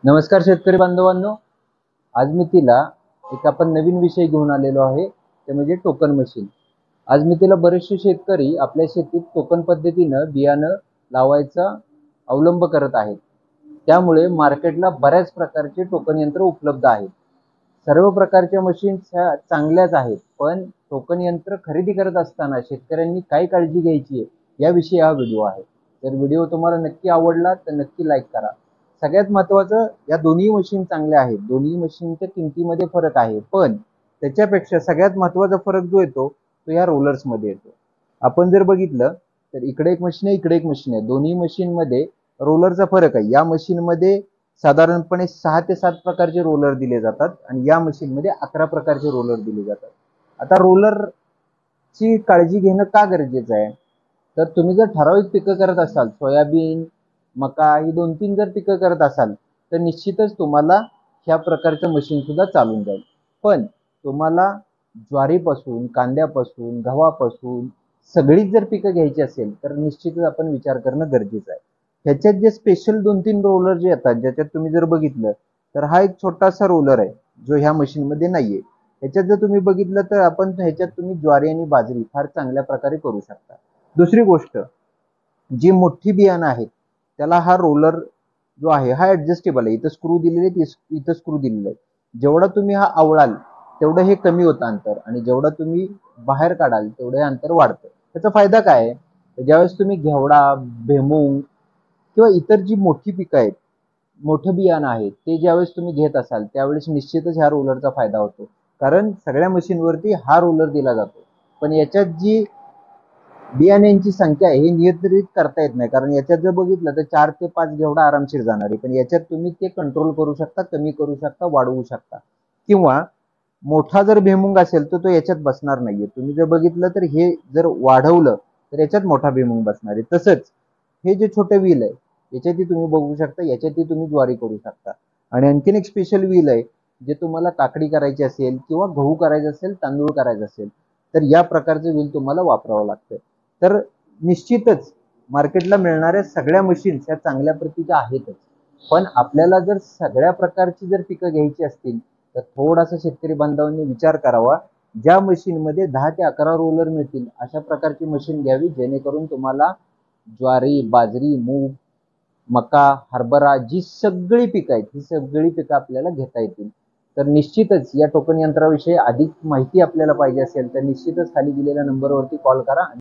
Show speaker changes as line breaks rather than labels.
नमस्कार शेतकरी बांधवांनो, आज मी तिला आपण नवीन विषय घेऊन आलेलो आहे, ते म्हणजे टोकन मशीन। आज मी तिला बरेचसे शेतकरी आपल्या शेतीत टोकन पद्धतीनं बियाणं लावायचा अवलंब करत आहेत। त्यामुळे मार्केटला बऱ्याच प्रकारचे टोकन यंत्र उपलब्ध आहेत। सर्व प्रकारच्या मशीन्स ह्या चांगल्याच आहेत, पण टोकन यंत्र खरेदी करत असताना शेतकऱ्यांनी काय काळजी घ्यायची आहे याविषयी हा व्हिडिओ आहे। जर व्हिडिओ तुम्हाला नक्की आवडला तर नक्की लाईक करा। सगळ्यात महत्त्वाचं, या दोन्ही मशीन चांगल्या आहेत, दोन्ही मशीनच्या किमतीमध्ये फरक आहे, पण त्याच्यापेक्षा सगळ्यात महत्त्वाचा फरक जो येतो तो या रोलर्स मध्ये येतो। आपण जर बघितलं तर इकडे एक मशीन आहे, इकडे एक मशीन आहे। दोन्ही मशीन मध्ये रोलरचा फरक आहे। या मशीन मध्ये साधारणपणे 6 ते 7 प्रकारचे रोलर दिले जातात आणि या मशीन मध्ये 11 प्रकारचे रोलर दिले जातात। आता रोलरची काळजी घेणं का गरजेचं आहे, तर तुम्ही जर ठराविक पिकं करत असाल, सोयाबीन, मका ही 2-3 जर पिकं करत असाल तर निश्चितच तुम्हाला ह्या प्रकारचं मशीन सुद्धा चालून जाईल। पण तुम्हाला ज्वारीपासून, कांद्यापासून, गव्हापासून सगळीच जर पिकं घ्यायची असेल तर निश्चितच आपण विचार करणं गरजेचं आहे। ह्याच्यात जे स्पेशल 2-3 रोलर जे येतात, ज्याच्यात तुम्ही जर बघितलं तर हा एक छोटासा रोलर आहे जो ह्या मशीन मध्ये नाहीये। ह्याच्यात जर तुम्ही बघितलं तर आपण ह्याच्यात तुम्ही ज्वारी आणि बाजरी फार चांगल्या प्रकारे करू शकता। दुसरी गोष्ट, जी मोठी बियाणं आहेत त्याला हा रोलर जो आहे हा ऍडजस्टेबल आहे। इथं स्क्रू दिलेले आहेत, इथं स्क्रू दिलेले आहेत। जेवढा तुम्ही हा आवळाल तेवढं हे कमी होतं अंतर, आणि जेवढा तुम्ही बाहेर काढाल तेवढे अंतर वाढतं। त्याचा फायदा काय आहे, तर ज्यावेळेस तुम्ही घेवडा, भुईमूग किंवा इतर जी मोठी पिकं आहेत, मोठं बियाणं आहे, ते ज्यावेळेस तुम्ही घेत असाल त्यावेळेस निश्चितच ह्या रोलरचा फायदा होतो, कारण सगळ्या मशीनवरती हा रोलर दिला जातो। पण याच्यात जी बियाण्यांची संख्या आहे हे नियंत्रित करता येत नाही, कारण याच्यात जर बघितलं तर 4 ते 5 घेवडा आरामशीर जाणार आहे, पण याच्यात तुम्ही ते कंट्रोल करू शकता, कमी करू शकता, वाढवू शकता। किंवा मोठा जर भुईमूग असेल तर तो याच्यात बसणार नाहीये। तुम्ही जर बघितलं तर हे जर वाढवलं तर याच्यात मोठा भुईमूग बसणार आहे। तसंच हे जे छोटे व्हील आहे याच्यातही तुम्ही बघू शकता, याच्यातही तुम्ही ज्वारी करू शकता। आणि आणखीन एक स्पेशल व्हील आहे, जे तुम्हाला काकडी करायची असेल किंवा गहू करायचा असेल, तांदूळ करायचा असेल तर या प्रकारचं व्हील तुम्हाला वापरावं लागतं। तर निश्चितच मार्केटला मिळणाऱ्या सगळ्या मशीन्स ह्या चांगल्या प्रतीच्या आहेतच, पण आपल्याला जर सगळ्या प्रकारची जर पिकं घ्यायची असतील तर थोडासा शेतकरी बांधवांनी विचार करावा। ज्या मशीन मध्ये 10 ते 11 रोलर मिळतील अशा प्रकारची मशीन घ्यावी, जेणेकरून तुम्हाला ज्वारी, बाजरी, मूग, मका, हरभरा जी सगळी पिकं आहेत ही सगळी पिकं आपल्याला घेता येतील। तर निश्चितच या टोकन यंत्राविषयी अधिक माहिती आपल्याला पाहिजे असेल तर निश्चितच खाली दिलेल्या नंबरवरती कॉल करा।